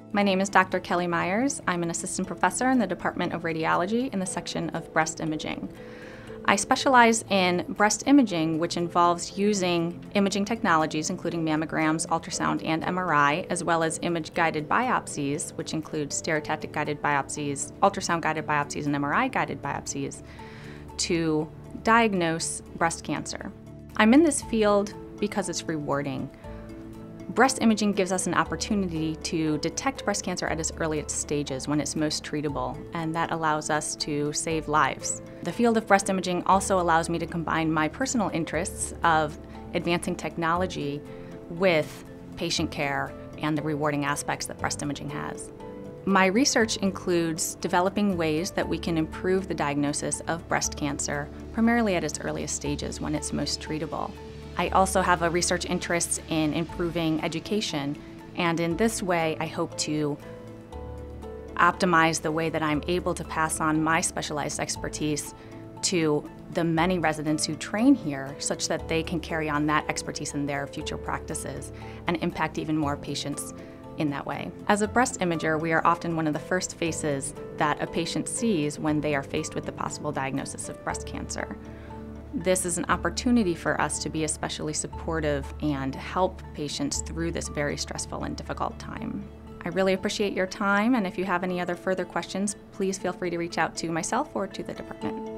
My name is Dr. Kelly Myers. I'm an assistant professor in the Department of Radiology in the section of breast imaging. I specialize in breast imaging, which involves using imaging technologies, including mammograms, ultrasound, and MRI, as well as image-guided biopsies, which include stereotactic-guided biopsies, ultrasound-guided biopsies, and MRI-guided biopsies, to diagnose breast cancer. I'm in this field because it's rewarding. Breast imaging gives us an opportunity to detect breast cancer at its earliest stages when it's most treatable, and that allows us to save lives. The field of breast imaging also allows me to combine my personal interests of advancing technology with patient care and the rewarding aspects that breast imaging has. My research includes developing ways that we can improve the diagnosis of breast cancer, primarily at its earliest stages when it's most treatable. I also have a research interest in improving education, and in this way I hope to optimize the way that I'm able to pass on my specialized expertise to the many residents who train here, such that they can carry on that expertise in their future practices and impact even more patients in that way. As a breast imager, we are often one of the first faces that a patient sees when they are faced with the possible diagnosis of breast cancer. This is an opportunity for us to be especially supportive and help patients through this very stressful and difficult time. I really appreciate your time, and if you have any other further questions, please feel free to reach out to myself or to the department.